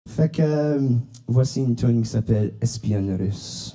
Fait que voici une tune qui s'appelle Espionne russe.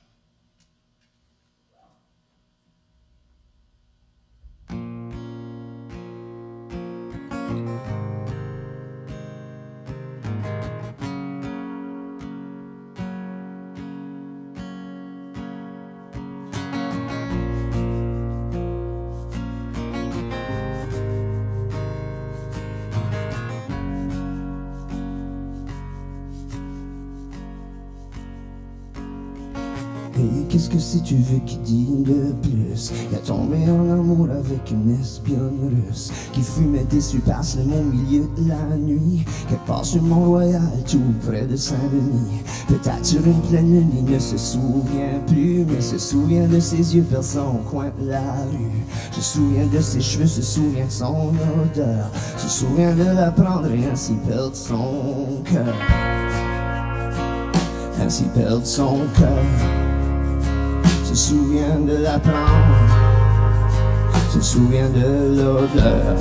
Et qu'est-ce que si tu veux qui dit de plus? Il a tombé en amour avec une espionne russe qui fumait des superslim au milieu de la nuit, quelque part sur Mont-Royal, tout près de Saint-Denis. Peut-être sur une pleine lune, il ne se souvient plus, mais se souvient de ses yeux perçants au coin de la rue. Se souvient de ses cheveux, se souvient de son odeur, se souvient de la prendre et ainsi perdre son cœur. Ainsi perdre son cœur. Se souvient de la plante, se souvient de l'odeur.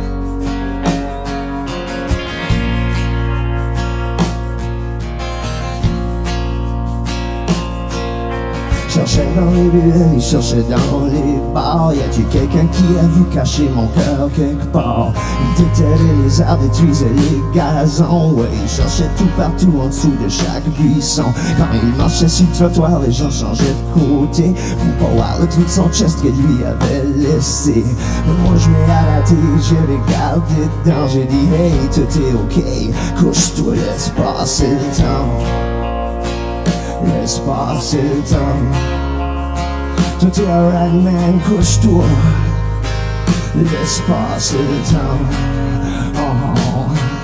Cherchait dans les ruelles, il cherchait dans les bars. Y a-t-il quelqu'un qui a vu cacher mon cœur quelque part? Il déterrait les arbres, détruisait les gazons. Ouais, il cherchait tout partout en dessous de chaque buisson. Quand il marchait sur le trottoir, les gens changeaient de côté pour pas voir le trou de son chest que lui avait laissé. Mais moi je m'ai arrêté, j'ai regardé dedans. J'ai dit hey, tout est ok, couche-toi, laisse passer le temps. Laisse passer le temps. Tout est alright man, couche-toi. Laisse passer le temps. Oh.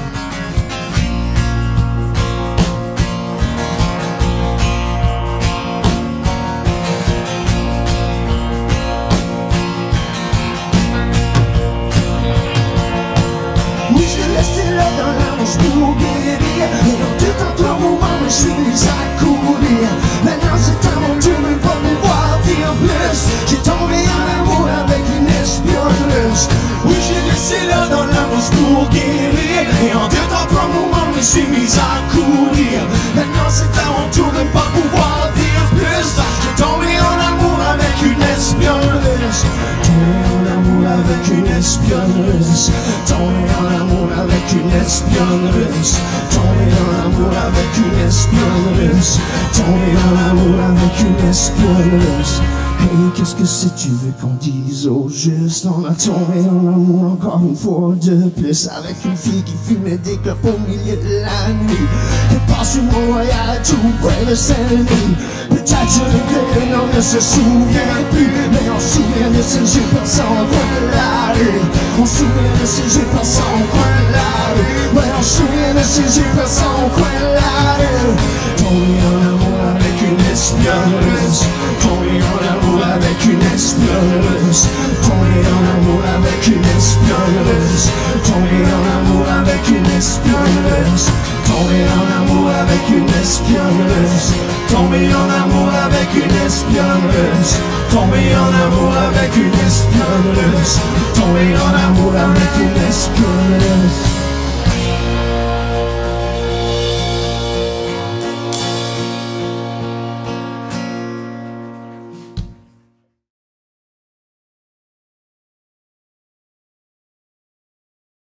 Oui, je l'ai laissé là dans la bouche pour guérir. Et dans tout un moment, je suis mis à courir. Maintenant c'est à mon tour de pas me voir dire plus. J'ai tombé en amour avec une espionne russe. Oui, je l'ai laissé là dans la bouche pour guérir. Et en deux temps, trois moments, je suis mis à courir. Maintenant c'est à mon tour de pas pouvoir dire plus. J'ai tombé en amour avec une espionne russe. Tombé en amour avec une espionne russe. Tombé en amour avec une espionne russe. Tombé en amour avec une espionne russe. Tombé en amour avec une espionne russe. Hey, qu'est-ce que c'est tu veux qu'on dise au juste? On a tombé en amour encore une fois de plus avec une fille qui fumait des clopes au milieu de la nuit. Elle passe sur Mont-Royal tout près de Saint-Denis. Peut-être je regrette que l'on ne se souvient plus, mais on se souvient de ses yeux passant au coin de la rue. On se souvient de ses yeux passant au coin de la rue. Ouais, on se souvient de ses yeux passant au coin de la rue. Tombé en amour avec une espionne russe. Tombé en amour avec une espionne russe. Tombé en amour avec une espionne russe. Tombé en amour avec une espionne russe. Tombé en amour avec une espionne russe. Tombé en amour avec une espionne russe. Tombé en amour avec une espionne russe. Tombé en amour avec une espionne russe.